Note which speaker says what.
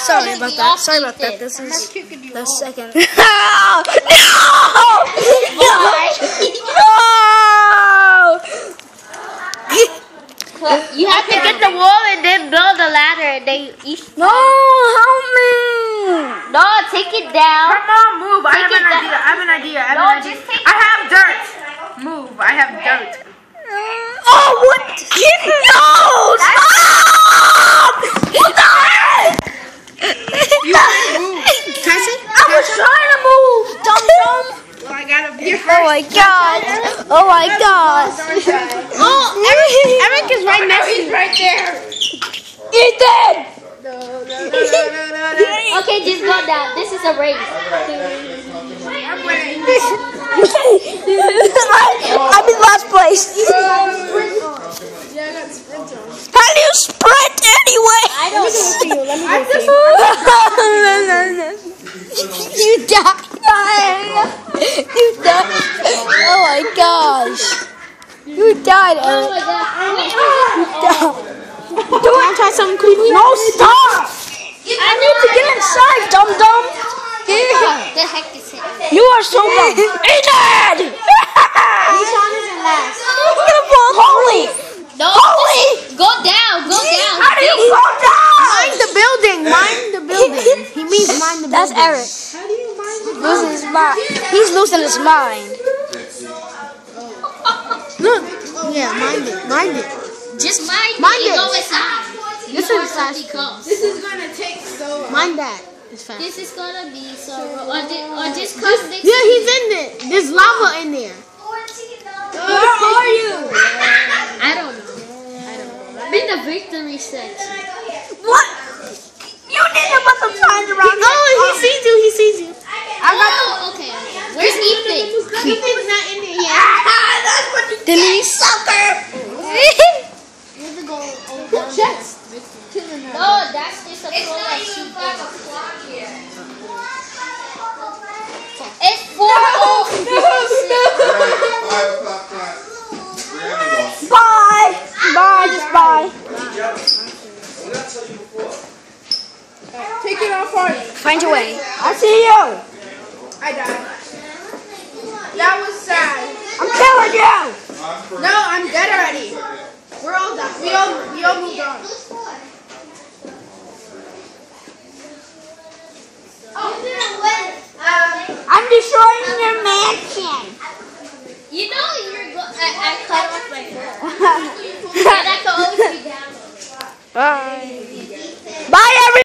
Speaker 1: Sorry about that. Sorry about that. This is the second. No!
Speaker 2: You have to get the wall and then build a ladder and then each.
Speaker 1: No, help me!
Speaker 2: No, take it down.
Speaker 3: Come on, move. I have an idea. I have dirt. Move. I have dirt.
Speaker 1: Oh, what? No! Stop! What the heck? I was trying to move, dumb.
Speaker 3: Well, I gotta be
Speaker 1: Oh my god! Oh my god!
Speaker 2: Oh, Eric is right next to you.
Speaker 3: right there.
Speaker 1: Ethan!
Speaker 2: Okay, just go down. This is a race.
Speaker 1: I'm in last place. How do you sprint anyway?
Speaker 2: I don't know.
Speaker 1: You died. You died. Oh my gosh. You died,
Speaker 2: Oh
Speaker 1: Eric.
Speaker 2: my god.
Speaker 1: You died. Do I try something cool? No, stop! I need to get inside, dum-dum.
Speaker 2: The heck is it?
Speaker 1: You are so dumb. Ethan! Holy!
Speaker 2: No,
Speaker 1: Holy!
Speaker 2: go down. Go down.
Speaker 1: How do you go down?
Speaker 3: Mind the building. He means mind the building.
Speaker 1: That's Eric. Losing his mind. He's losing his mind.
Speaker 3: Look. Yeah, mind it.
Speaker 2: Just mind
Speaker 3: Mind
Speaker 2: it.
Speaker 3: it.
Speaker 2: Go inside.
Speaker 3: This
Speaker 2: Before
Speaker 3: is
Speaker 2: something comes.
Speaker 3: This is gonna take so long. Mind that. It's fast.
Speaker 2: This is gonna be so. Or just come next.
Speaker 3: Yeah, he's in there. There's lava in there.
Speaker 1: Where are you?
Speaker 2: I don't know. I'm in the victory section.
Speaker 1: What? You need to put some signs around here.
Speaker 3: Oh, he sees you.
Speaker 2: Oh, okay. Where's Ethan?
Speaker 3: Ethan's not in there yet.
Speaker 1: Denise. Sucker.
Speaker 3: Chest.
Speaker 2: No, that's just a pro like sheep. It's 4:06.
Speaker 1: Bye. Bye. Just bye.
Speaker 3: Take it off already.
Speaker 1: Find your way. I see you.
Speaker 3: I died. That was sad.
Speaker 1: I'm killing you.
Speaker 3: No, I'm dead already. We're all done. We all moved on.